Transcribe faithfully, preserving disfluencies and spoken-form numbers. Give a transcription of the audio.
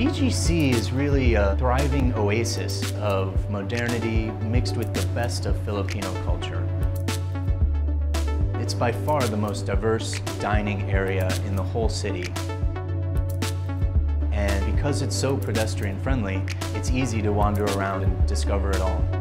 B G C is really a thriving oasis of modernity mixed with the best of Filipino culture. It's by far the most diverse dining area in the whole city. And because it's so pedestrian friendly, it's easy to wander around and discover it all.